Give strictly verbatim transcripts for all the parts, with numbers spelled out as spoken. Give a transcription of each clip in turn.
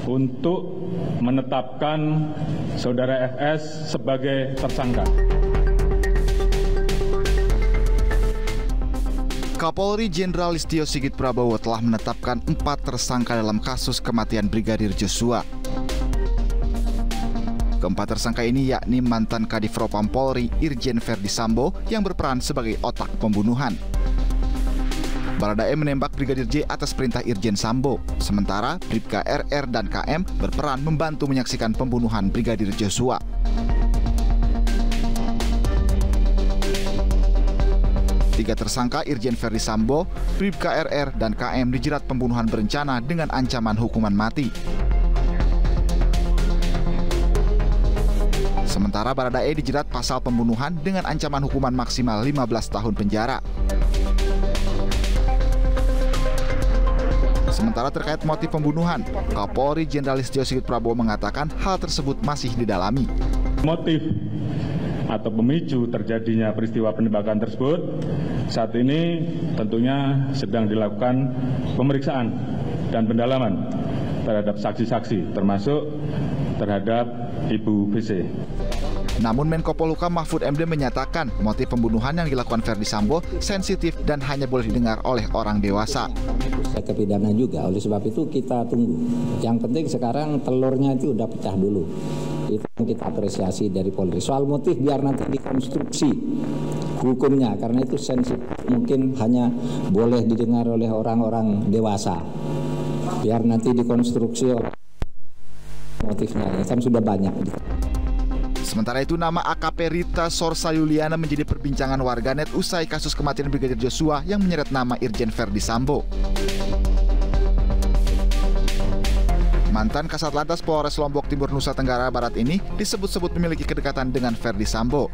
untuk menetapkan Saudara F S sebagai tersangka. Kapolri Jenderal Listio Sigit Prabowo telah menetapkan empat tersangka dalam kasus kematian Brigadir Joshua. Keempat tersangka ini yakni mantan Kadif Propam Polri Irjen Verdi Sambo yang berperan sebagai otak pembunuhan. Baradae menembak Brigadir J atas perintah Irjen Sambo, sementara Bribka R R dan K M berperan membantu menyaksikan pembunuhan Brigadir Joshua. Tiga tersangka Irjen Verdi Sambo, Bribka R R, dan K M dijerat pembunuhan berencana dengan ancaman hukuman mati. Sementara Baradae dijerat pasal pembunuhan dengan ancaman hukuman maksimal lima belas tahun penjara. Sementara terkait motif pembunuhan, Kapolri Jenderal Listio Sigit Prabowo mengatakan hal tersebut masih didalami. Motif atau pemicu terjadinya peristiwa penembakan tersebut saat ini tentunya sedang dilakukan pemeriksaan dan pendalaman terhadap saksi-saksi, termasuk terhadap Ibu V C. Namun Menko Polhukam Mahfud M D menyatakan motif pembunuhan yang dilakukan Verdi Sambo sensitif dan hanya boleh didengar oleh orang dewasa. Kepidana juga, oleh sebab itu kita tunggu. Yang penting sekarang telurnya itu udah pecah dulu. Itu yang kita apresiasi dari Polri. Soal motif biar nanti dikonstruksi hukumnya, karena itu sensitif, mungkin hanya boleh didengar oleh orang-orang dewasa. Biar nanti dikonstruksi motifnya, kan sudah banyak. Sementara itu, nama A K P Rita Sorsa Yuliana menjadi perbincangan warganet usai kasus kematian Brigadir Joshua yang menyeret nama Irjen Verdi Sambo. Mantan Kasat Lantas Polres Lombok Timur Nusa Tenggara Barat ini disebut-sebut memiliki kedekatan dengan Verdi Sambo.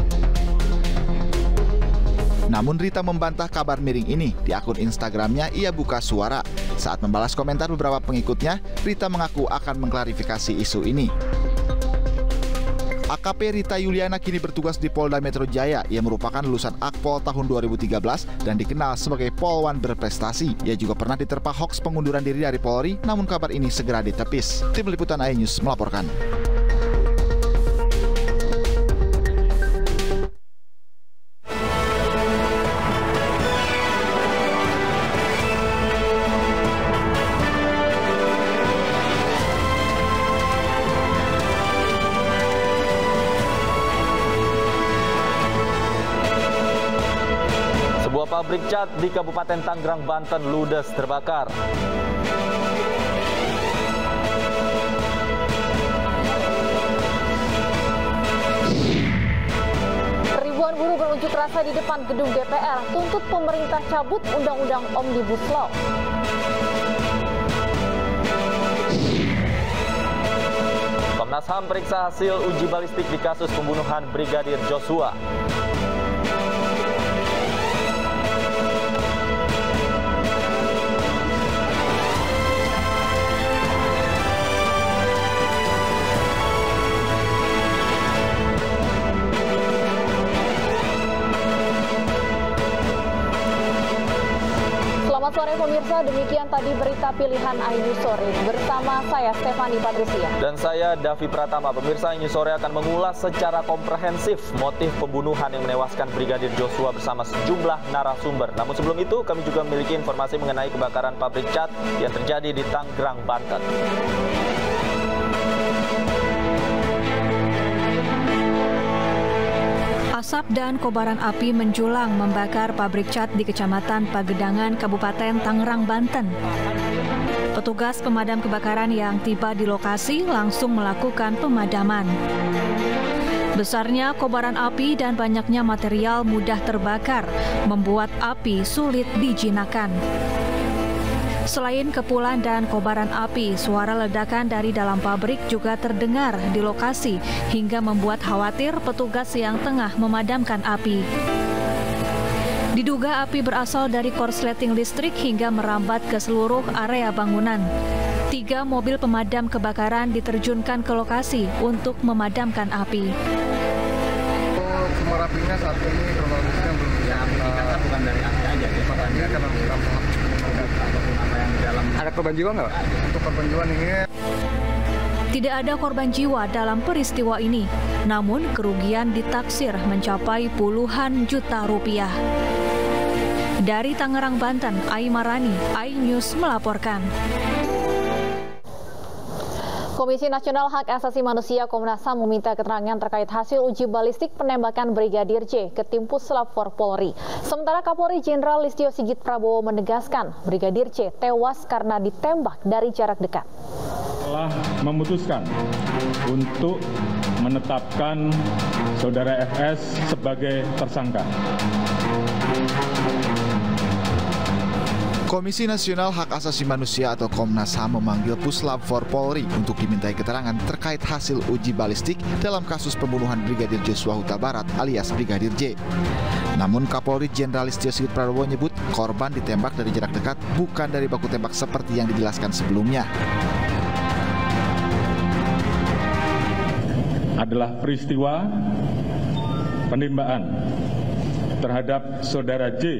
Namun Rita membantah kabar miring ini. Di akun Instagramnya ia buka suara. Saat membalas komentar beberapa pengikutnya, Rita mengaku akan mengklarifikasi isu ini. A K P Rita Yuliana kini bertugas di Polda Metro Jaya. Ia merupakan lulusan Akpol tahun dua ribu tiga belas dan dikenal sebagai polwan berprestasi. Ia juga pernah diterpa hoaks pengunduran diri dari Polri, namun kabar ini segera ditepis. Tim Liputan iNews melaporkan. Pabrik cat di Kabupaten Tangerang, Banten ludes terbakar. Ribuan buruh berunjuk rasa di depan gedung D P R tuntut pemerintah cabut Undang-Undang Omnibus Law. Komnas H A M periksa hasil uji balistik di kasus pembunuhan Brigadir Joshua. Selamat sore pemirsa, demikian tadi berita pilihan iNews Sore. Bersama saya Stefani Patricia. Dan saya Davi Pratama. Pemirsa, iNews Sore akan mengulas secara komprehensif motif pembunuhan yang menewaskan Brigadir Joshua bersama sejumlah narasumber. Namun sebelum itu kami juga memiliki informasi mengenai kebakaran pabrik cat yang terjadi di Tangerang, Banten. Asap dan kobaran api menjulang membakar pabrik cat di Kecamatan Pagedangan, Kabupaten Tangerang, Banten. Petugas pemadam kebakaran yang tiba di lokasi langsung melakukan pemadaman. Besarnya kobaran api dan banyaknya material mudah terbakar membuat api sulit dijinakan. Selain kepulan dan kobaran api, suara ledakan dari dalam pabrik juga terdengar di lokasi hingga membuat khawatir petugas yang tengah memadamkan api. Diduga api berasal dari korsleting listrik hingga merambat ke seluruh area bangunan. Tiga mobil pemadam kebakaran diterjunkan ke lokasi untuk memadamkan api. Sumber apinya saat ini kronologisnya belum bisa. Bukan dari api aja, ya, Pak. Karena kita ataupun apa yang di dalam Ada korban jiwa nggak? Untuk korban jiwa ini. Tidak ada korban jiwa dalam peristiwa ini, namun kerugian ditaksir mencapai puluhan juta rupiah. Dari Tangerang, Banten, Ai Marani, iNews melaporkan. Komisi Nasional Hak Asasi Manusia Komnas H A M meminta keterangan terkait hasil uji balistik penembakan Brigadir J ke tim Puslap empat Polri. Sementara Kapolri Jenderal Listio Sigit Prabowo menegaskan Brigadir J tewas karena ditembak dari jarak dekat. Telah memutuskan untuk menetapkan Saudara F S sebagai tersangka. Komisi Nasional Hak Asasi Manusia atau Komnas H A M memanggil Puslap empat Polri untuk dimintai keterangan terkait hasil uji balistik dalam kasus pembunuhan Brigadir Joshua Huta Barat alias Brigadir J. Namun Kapolri Jenderal Listio Sigit Prabowo menyebut korban ditembak dari jarak dekat, bukan dari baku tembak seperti yang dijelaskan sebelumnya. Adalah peristiwa penembakan terhadap Saudara J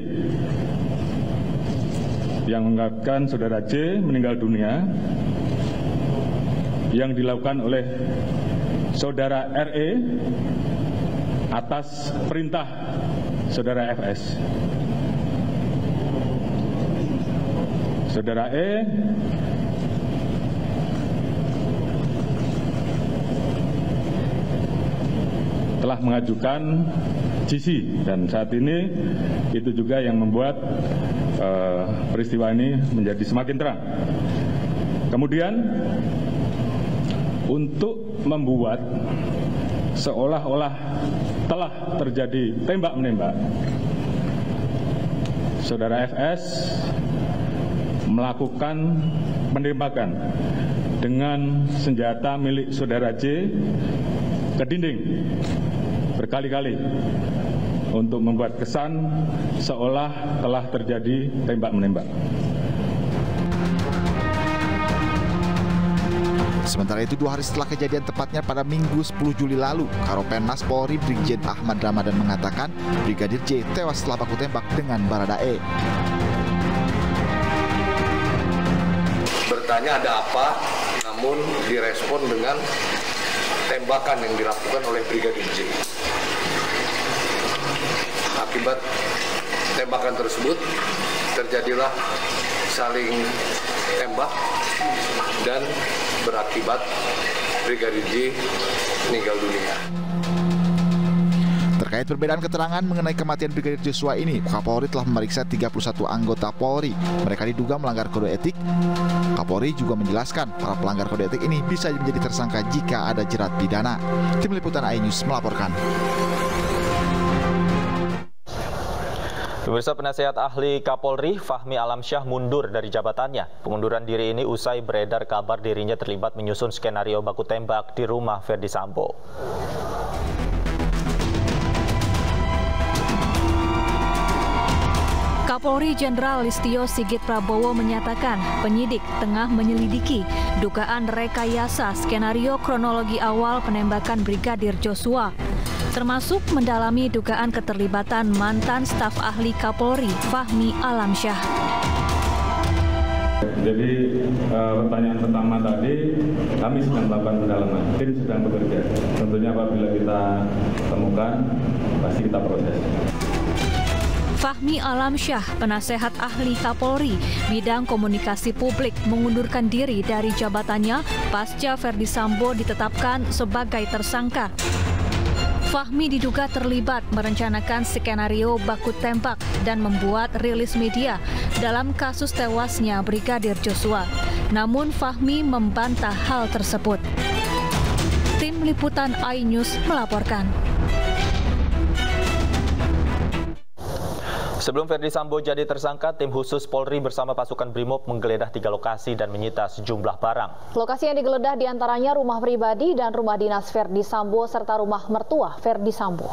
yang mengakibatkan Saudara J meninggal dunia yang dilakukan oleh Saudara R E atas perintah Saudara F S. Saudara E telah mengajukan G C dan saat ini itu juga yang membuat uh, peristiwa ini menjadi semakin terang. Kemudian untuk membuat seolah-olah telah terjadi tembak-menembak, Saudara F S melakukan penembakan dengan senjata milik Saudara J ke dinding berkali-kali untuk membuat kesan seolah telah terjadi tembak-menembak. Sementara itu, dua hari setelah kejadian, tepatnya pada Minggu sepuluh Juli lalu, Karopenmas Polri Brigjen Ahmad Ramadan mengatakan Brigadir J tewas setelah baku tembak dengan Baradae. Bertanya ada apa, namun direspon dengan tembakan yang dilakukan oleh Brigadir J. Akibat tembakan tersebut terjadilah saling tembak dan berakibat Brigadir J meninggal dunia. Terkait perbedaan keterangan mengenai kematian Brigadir Joshua ini, Kapolri telah memeriksa tiga puluh satu anggota Polri. Mereka diduga melanggar kode etik. Kapolri juga menjelaskan para pelanggar kode etik ini bisa menjadi tersangka jika ada jerat pidana. Tim Liputan iNews melaporkan. Pemirsa, penasehat ahli Kapolri Fahmi Alamsyah mundur dari jabatannya. Pengunduran diri ini usai beredar kabar dirinya terlibat menyusun skenario baku tembak di rumah Ferdi Sambo. Kapolri Jenderal Listio Sigit Prabowo menyatakan penyidik tengah menyelidiki dugaan rekayasa skenario kronologi awal penembakan Brigadir Joshua, termasuk mendalami dugaan keterlibatan mantan staf ahli Kapolri Fahmi Alamsyah. Jadi uh, pertanyaan pertama tadi, kami sedang melakukan pendalaman, tim sedang bekerja. Tentunya apabila kita temukan, pasti kita proses. Fahmi Alamsyah, penasehat ahli Kapolri bidang komunikasi publik, mengundurkan diri dari jabatannya pasca Ferdi Sambo ditetapkan sebagai tersangka. Fahmi diduga terlibat merencanakan skenario baku tembak dan membuat rilis media dalam kasus tewasnya Brigadir Joshua. Namun Fahmi membantah hal tersebut. Tim Liputan iNews melaporkan. Sebelum Ferdi Sambo jadi tersangka, tim khusus Polri bersama pasukan Brimob menggeledah tiga lokasi dan menyita sejumlah barang. Lokasi yang digeledah diantaranya rumah pribadi dan rumah dinas Ferdi Sambo serta rumah mertua Ferdi Sambo.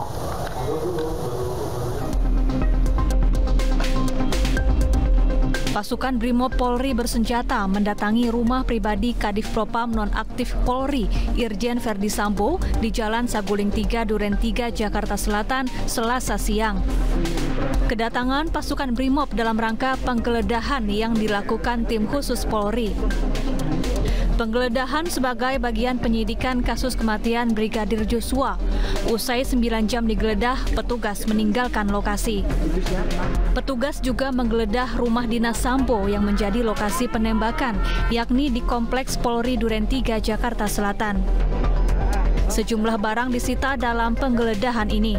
Pasukan Brimob Polri bersenjata mendatangi rumah pribadi Kadif Propam nonaktif Polri Irjen Ferdi Sambo di Jalan Saguling tiga, Duren tiga, Jakarta Selatan, Selasa siang. Kedatangan pasukan Brimob dalam rangka penggeledahan yang dilakukan tim khusus Polri. Penggeledahan sebagai bagian penyidikan kasus kematian Brigadir Joshua. Usai sembilan jam digeledah, petugas meninggalkan lokasi. Petugas juga menggeledah rumah dinas Sambo yang menjadi lokasi penembakan, yakni di Kompleks Polri Duren tiga, Jakarta Selatan. Sejumlah barang disita dalam penggeledahan ini.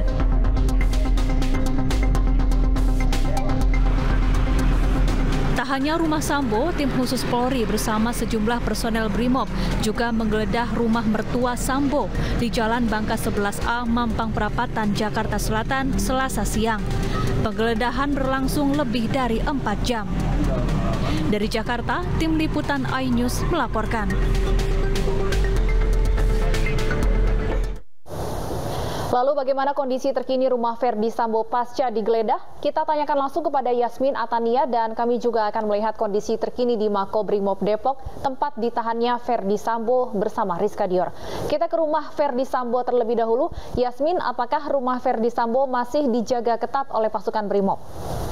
Tak hanya rumah Sambo, tim khusus Polri bersama sejumlah personel Brimob juga menggeledah rumah mertua Sambo di Jalan Bangka sebelas A, Mampang Perapatan, Jakarta Selatan, Selasa siang. Penggeledahan berlangsung lebih dari empat jam. Dari Jakarta, tim liputan iNews melaporkan. Lalu bagaimana kondisi terkini rumah Ferdi Sambo pasca digeledah? Kita tanyakan langsung kepada Yasmin Atania dan kami juga akan melihat kondisi terkini di Makobrimob Depok, tempat ditahannya Ferdi Sambo bersama Rizka Dior. Kita ke rumah Ferdi Sambo terlebih dahulu. Yasmin, apakah rumah Ferdi Sambo masih dijaga ketat oleh pasukan Brimob?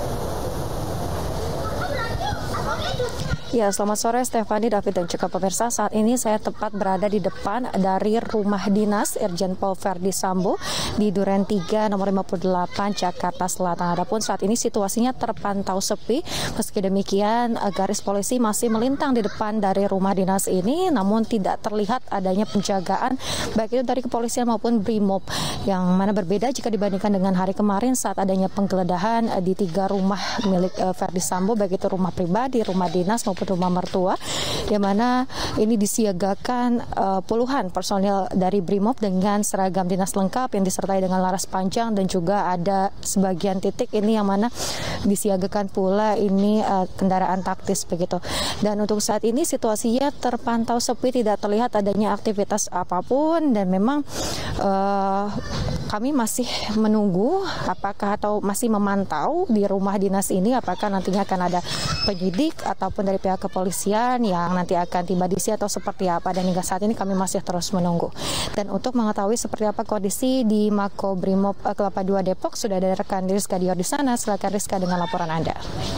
Ya, selamat sore Stefani, David, dan juga pemirsa. Saat ini saya tepat berada di depan dari rumah dinas Irjen Pol Ferdi Sambo di Duren tiga nomor lima puluh delapan Jakarta Selatan. Adapun saat ini situasinya terpantau sepi. Meski demikian, garis polisi masih melintang di depan dari rumah dinas ini, namun tidak terlihat adanya penjagaan baik itu dari kepolisian maupun Brimob, yang mana berbeda jika dibandingkan dengan hari kemarin saat adanya penggeledahan di tiga rumah milik Ferdi Sambo, baik itu rumah pribadi, rumah dinas maupun rumah mertua, di mana ini disiagakan uh, puluhan personil dari Brimob dengan seragam dinas lengkap yang disertai dengan laras panjang, dan juga ada sebagian titik ini yang mana disiagakan pula ini uh, kendaraan taktis begitu. Dan untuk saat ini situasinya terpantau sepi, tidak terlihat adanya aktivitas apapun, dan memang uh, kami masih menunggu apakah atau masih memantau di rumah dinas ini apakah nantinya akan ada penyidik ataupun dari pihak kepolisian yang nanti akan tiba di sini atau seperti apa, dan hingga saat ini kami masih terus menunggu. Dan untuk mengetahui seperti apa kondisi di Makobrimob Kelapa dua Depok, sudah ada rekan Rizka Dior di sana. Silakan Rizka dengan laporan Anda.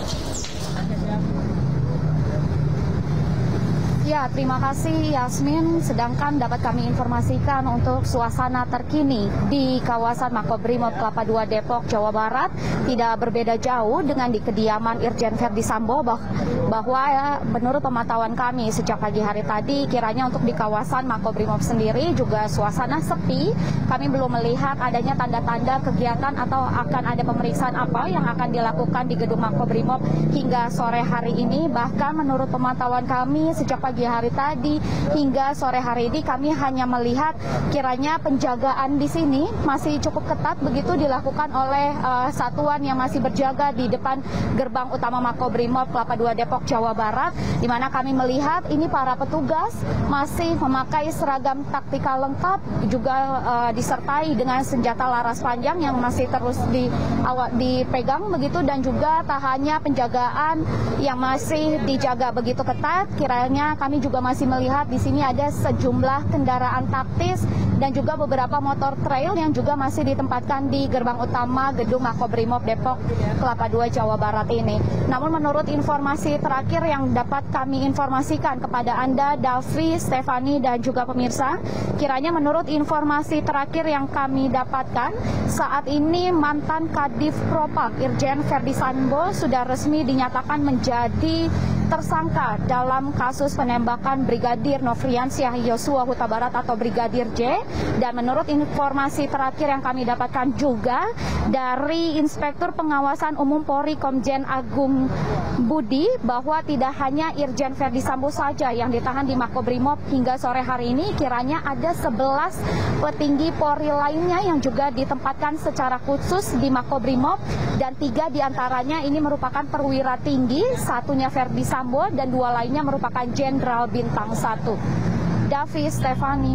Ya, terima kasih Yasmin. Sedangkan dapat kami informasikan untuk suasana terkini di kawasan Makobrimob Kelapa dua Depok, Jawa Barat tidak berbeda jauh dengan di kediaman Irjen Ferdi Sambo, bah bahwa ya, menurut pemantauan kami sejak pagi hari tadi, kiranya untuk di kawasan Makobrimob sendiri juga suasana sepi. Kami belum melihat adanya tanda-tanda kegiatan atau akan ada pemeriksaan apa yang akan dilakukan di gedung Makobrimob hingga sore hari ini. Bahkan menurut pemantauan kami sejak pagi hari tadi hingga sore hari ini kami hanya melihat kiranya penjagaan di sini masih cukup ketat begitu dilakukan oleh uh, satuan yang masih berjaga di depan gerbang utama Makobrimob Kelapa dua Depok, Jawa Barat, di mana kami melihat ini para petugas masih memakai seragam taktikal lengkap, juga uh, disertai dengan senjata laras panjang yang masih terus di, awak, dipegang begitu, dan juga tak hanya penjagaan yang masih dijaga begitu ketat, kiranya kami juga masih melihat di sini ada sejumlah kendaraan taktis dan juga beberapa motor trail yang juga masih ditempatkan di gerbang utama gedung Makobrimob Depok Kelapa dua Jawa Barat ini. Namun menurut informasi terakhir yang dapat kami informasikan kepada Anda, Davi, Stefani, dan juga pemirsa, kiranya menurut informasi terakhir yang kami dapatkan, saat ini mantan Kadif Propam Irjen Ferdi Sambo sudah resmi dinyatakan menjadi tersangka dalam kasus penembakan Brigadir Nofriansyah Yosua Huta Barat atau Brigadir J. Dan menurut informasi terakhir yang kami dapatkan juga dari Inspektur Pengawasan Umum Polri Komjen Agung Budi, bahwa tidak hanya Irjen Ferdi Sambo saja yang ditahan di Makobrimob hingga sore hari ini, kiranya ada sebelas petinggi Polri lainnya yang juga ditempatkan secara khusus di Makobrimob, dan tiga diantaranya ini merupakan perwira tinggi, satunya Ferdi Sambo dan dua lainnya merupakan Jenderal Bintang satu. Davi, Stefani.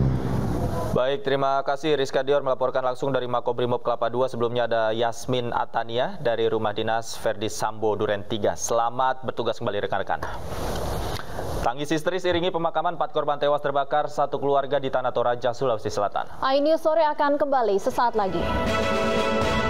Baik, terima kasih Rizka Dior melaporkan langsung dari Makobrimob Kelapa dua. Sebelumnya ada Yasmin Atania dari Rumah Dinas Ferdi Sambo Duren tiga. Selamat bertugas kembali rekan-rekan. Tangis histeris iringi pemakaman empat korban tewas terbakar satu keluarga di Tanah Toraja, Sulawesi Selatan. iNews Sore akan kembali sesaat lagi.